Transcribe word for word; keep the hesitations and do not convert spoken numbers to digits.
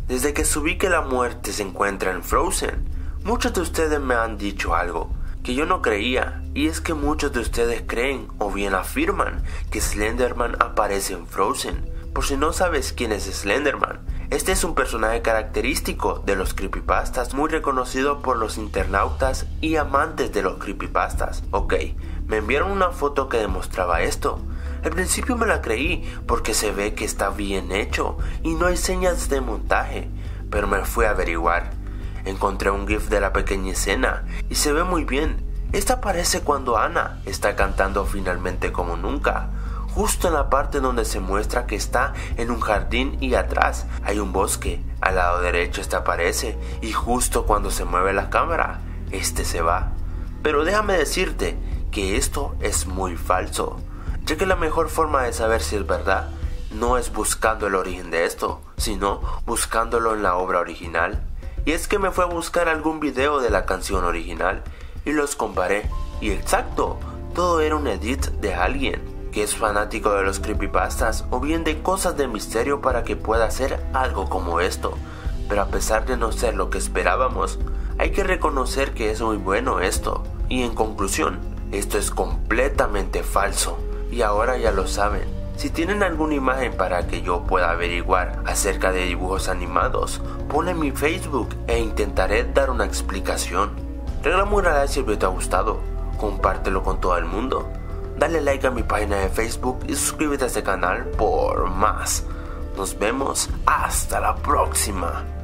Desde que subí que la muerte se encuentra en Frozen, muchos de ustedes me han dicho algo que yo no creía, y es que muchos de ustedes creen o bien afirman que Slenderman aparece en Frozen. Por si no sabes quién es Slenderman, este es un personaje característico de los creepypastas, muy reconocido por los internautas y amantes de los creepypastas. Ok, me enviaron una foto que demostraba esto. Al principio me la creí porque se ve que está bien hecho y no hay señas de montaje, pero me fui a averiguar. Encontré un GIF de la pequeña escena y se ve muy bien. Esta aparece cuando Anna está cantando finalmente como nunca, justo en la parte donde se muestra que está en un jardín y atrás hay un bosque. Al lado derecho esta aparece y justo cuando se mueve la cámara, este se va. Pero déjame decirte que esto es muy falso, ya que la mejor forma de saber si es verdad no es buscando el origen de esto, sino buscándolo en la obra original. Y es que me fui a buscar algún video de la canción original y los comparé, y exacto, todo era un edit de alguien que es fanático de los creepypastas o bien de cosas de misterio para que pueda hacer algo como esto. Pero a pesar de no ser lo que esperábamos, hay que reconocer que es muy bueno esto. Y en conclusión, esto es completamente falso, y ahora ya lo saben. Si tienen alguna imagen para que yo pueda averiguar acerca de dibujos animados, ponle en mi Facebook e intentaré dar una explicación. Regala muy rara si el video te ha gustado, compártelo con todo el mundo, dale like a mi página de Facebook y suscríbete a este canal por más. Nos vemos hasta la próxima.